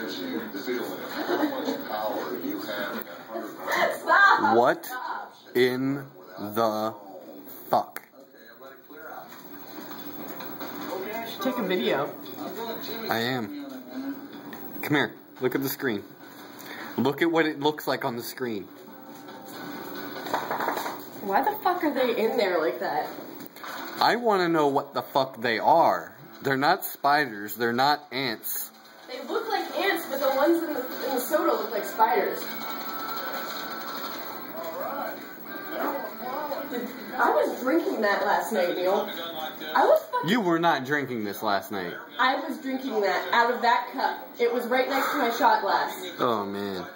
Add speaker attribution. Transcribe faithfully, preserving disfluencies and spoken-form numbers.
Speaker 1: Stop!
Speaker 2: What
Speaker 1: Stop.
Speaker 2: in the fuck?
Speaker 1: You should take a video.
Speaker 2: I am. Come here. Look at the screen. Look at what it looks like on the screen.
Speaker 1: Why the fuck are they in there like that?
Speaker 2: I want to know what the fuck they are. They're not spiders. They're not ants.
Speaker 1: They look like ants, but the ones in the, in the soda look like spiders. I was drinking that last night, Neil. I was fucking...
Speaker 2: You were not drinking this last night.
Speaker 1: I was drinking that out of that cup. It was right next to my shot glass.
Speaker 2: Oh, man.